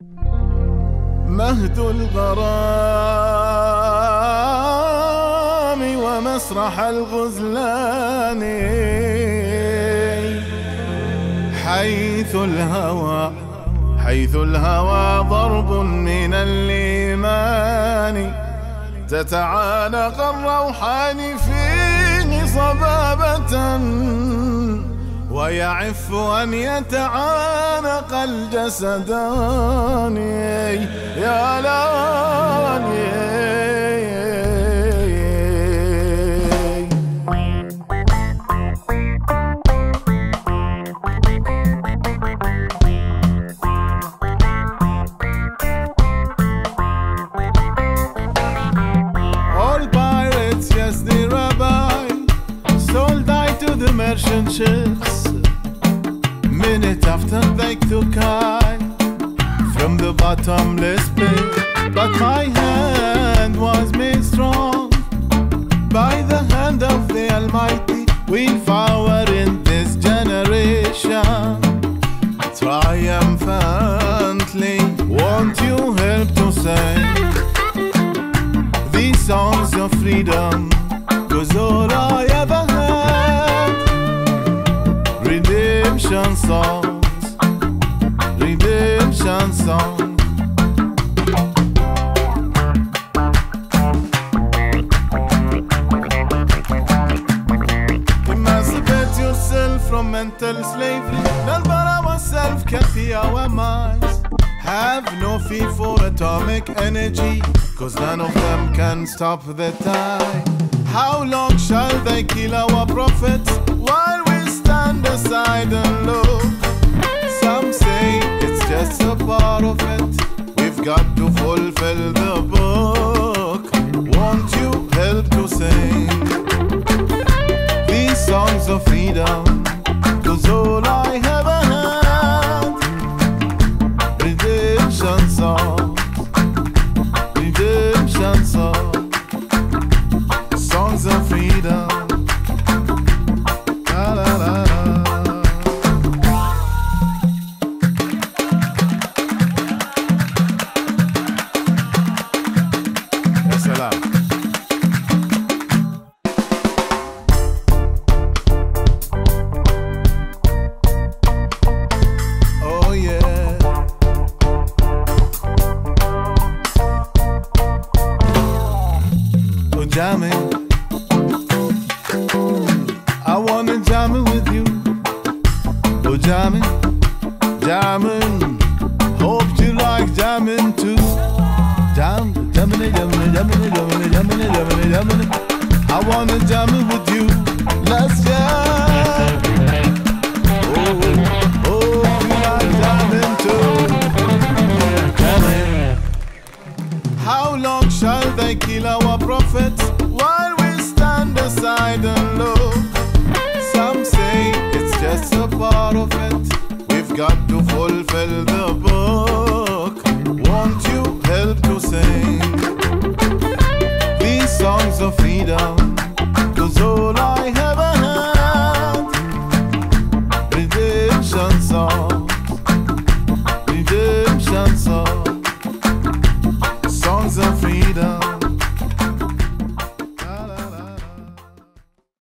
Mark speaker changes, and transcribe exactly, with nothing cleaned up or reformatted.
Speaker 1: مهد الغرام ومسرح الغزلان، حيث الهوى حيث الهوى ضرب من الإيمان، تتعانق الروحان فيه صبابة، ويعف أن يتعانق الجسدان. يا لاني all pirates, yes, the rabbi sold I to the merchant ships. Minute after they took I from the bottomless pit, but my hand was made strong by the hand of the Almighty. We'll forward in this generation triumphantly. Won't you help to sing these songs of freedom? 'Cause all I ever had, redemption songs, redemption songs. Emancipate yourself from mental slavery. Nalbara ourselves, Kathy, our minds. Have no fear for atomic energy, 'cause none of them can stop the tide. How long shall they kill our prophets while we stand aside and look? Some say it's just a part of it. We've got to fulfill the book. Won't you help to sing these songs of freedom? 'Cause all I ever had, redemption songs, redemption songs, songs of freedom. La, la, la, la. Yes, salam. Oh yeah. Oh, jamming, I wanna jam it with you. Oh, jamming, jamming, hope you like jamming too. Jam, jamming, jamming, jamming, jamming, jamming, jamming, jamming. I wanna jam it with you.